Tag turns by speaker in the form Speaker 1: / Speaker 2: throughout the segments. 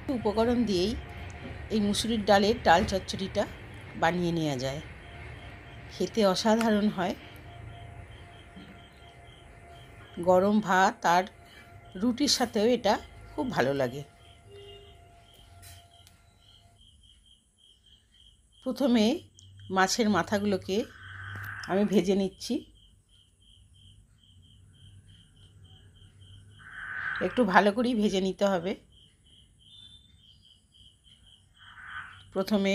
Speaker 1: উপকরণ দিয়েই এই মুসুরির ডালের ডাল চচ্চড়িটা বানিয়ে নেওয়া যায়। খেতে অসাধারণ হয়। গরম ভাত আর রুটির সাথেও এটা খুব ভালো লাগে। প্রথমে মাছের মাথাগুলোকে আমি ভেজে নিচ্ছি। একটু ভালো করেই ভেজে নিতে হবে। প্রথমে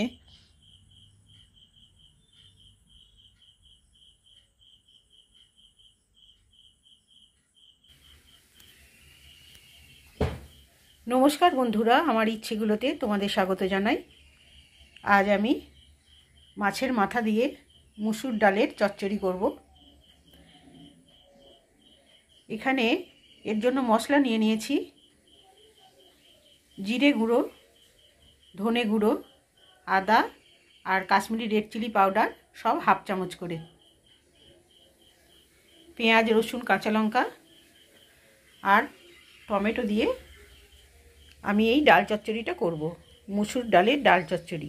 Speaker 1: নমস্কার বন্ধুরা, আমার ইচ্ছেগুলোতে তোমাদের স্বাগত জানাই। আজ আমি মাছের মাথা দিয়ে মুসুর ডালের চচ্চড়ি করব। এখানে এর জন্য মশলা নিয়ে নিয়েছি জিরে গুঁড়ো, ধনে গুঁড়ো, আদা আর কাশ্মীরি রেড চিলি পাউডার সব হাফ চামচ করে, পেঁয়াজ, রসুন, কাঁচা লঙ্কা আর টমেটো দিয়ে আমি এই ডাল চচ্চড়িটা করব। মুসুর ডালের ডাল চচ্চড়ি।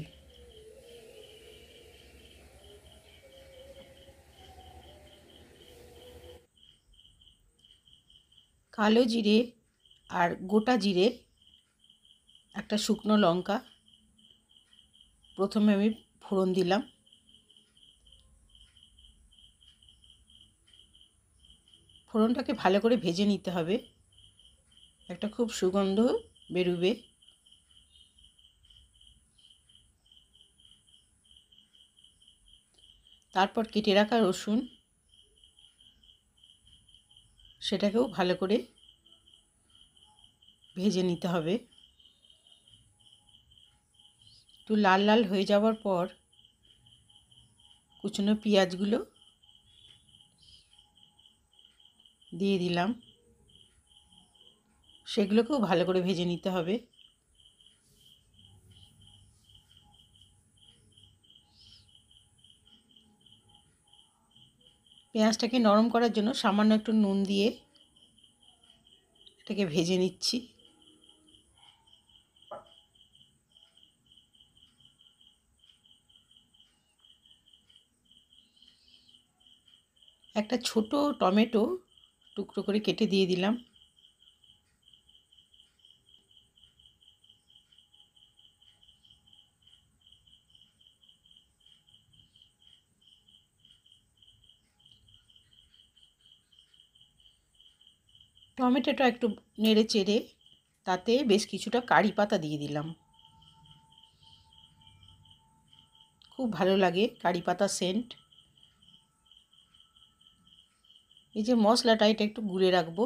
Speaker 1: কালো জিরে আর গোটা জিরে, একটা শুকনো লঙ্কা প্রথমে আমি ফোড়ন দিলাম। ফোড়নটাকে ভালো করে ভেজে নিতে হবে, একটা খুব সুগন্ধ বেরোবে। তারপর কেটে রাখা রসুন, সেটাকেও ভালো করে ভেজে নিতে হবে। একটু লাল লাল হয়ে যাওয়ার পর কুচনো পেঁয়াজগুলো দিয়ে দিলাম, সেগুলোকেও ভালো করে ভেজে নিতে হবে। পেঁয়াজটাকে নরম করার জন্য সামান্য একটু নুন দিয়ে এটাকে ভেজে নিচ্ছি। একটা ছোট টমেটো টুকরো করে কেটে দিয়ে দিলাম। টমেটোটা একটু নেড়ে চেড়ে তাতে বেশ কিছুটা কারি পাতা দিয়ে দিলাম। খুব ভালো লাগে কারি পাতা সেন্ট। এই যে মশলাটা, এটা একটু গুলে রাখবো।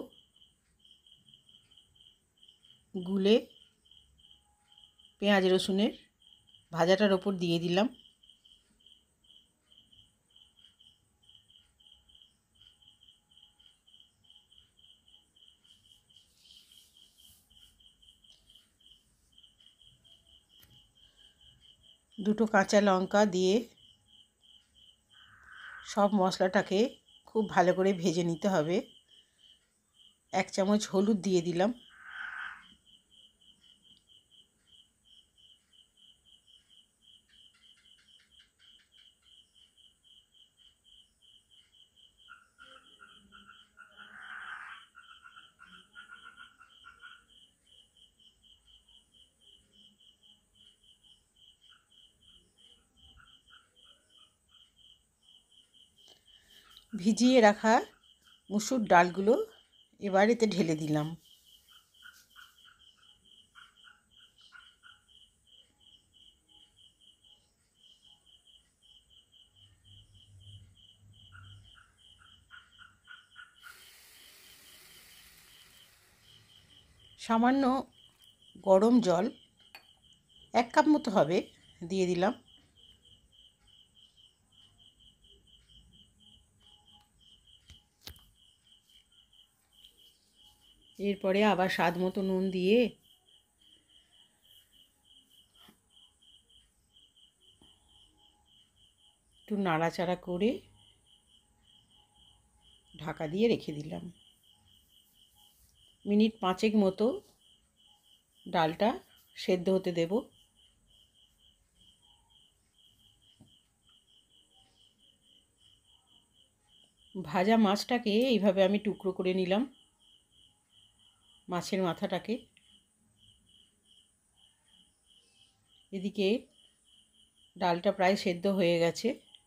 Speaker 1: গুলে পেঁয়াজ রসুনের ভাজাটার ওপর দিয়ে দিলাম। দুটো কাঁচা লঙ্কা দিয়ে সব মশলাটাকে খুব ভালো করে ভেজে নিতে হবে। এক চামচ হলুদ দিয়ে দিলাম। ভিজিয়ে রাখা মুসুর ডালগুলো এবার এতে ঢেলে দিলাম। সামান্য গরম জল, 1 কাপ মতো হবে, দিয়ে দিলাম। এরপরে আবার স্বাদ মতো নুন দিয়ে একটু নাড়াচাড়া করে ঢাকা দিয়ে রেখে দিলাম। মিনিট 5 মতো ডালটা সেদ্ধ হতে দেব। ভাজা মাছটাকে এইভাবে আমি টুকরো করে নিলাম, মাছের মাথাটাকে। এদিকে ডালটা প্রায় সেদ্ধ হয়ে গেছে।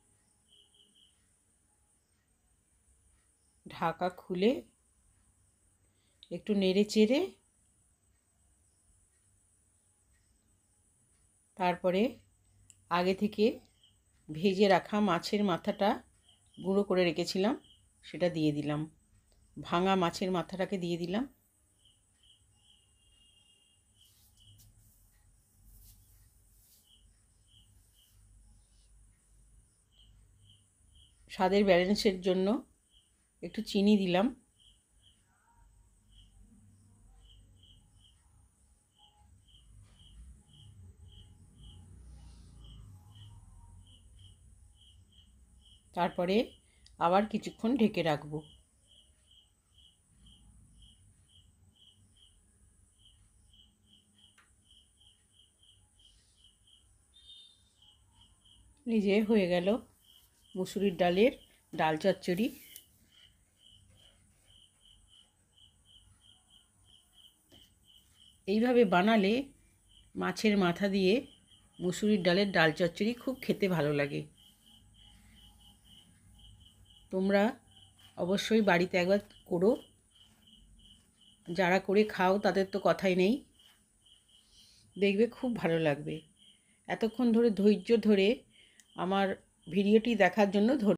Speaker 1: ঢাকা খুলে একটু নেড়ে চেড়ে তারপরে আগে থেকে ভেজে রাখা মাছের মাথাটা গুঁড়ো করে রেখেছিলাম সেটা দিয়ে দিলাম। ভাঙা মাছের মাথাটাকে দিয়ে দিলাম। স্বাদের ব্যালেন্সের জন্য একটু চিনি দিলাম। তারপরে আবার কিছুক্ষণ ঢেকে রাখবো। এই যে হয়ে গেল মুসুরির ডালের ডাল চচ্চড়ি। এইভাবে বানালে মাছের মাথা দিয়ে মুসুরির ডালের ডাল চচ্চড়ি খুব খেতে ভালো লাগে। তোমরা অবশ্যই বাড়িতে একবার করো। যারা করে খাও তাদের তো কথাই নেই, দেখবে খুব ভালো লাগবে। এতক্ষণ ধরে ধৈর্য ধরে আমার ভিডিওটি দেখার জন্য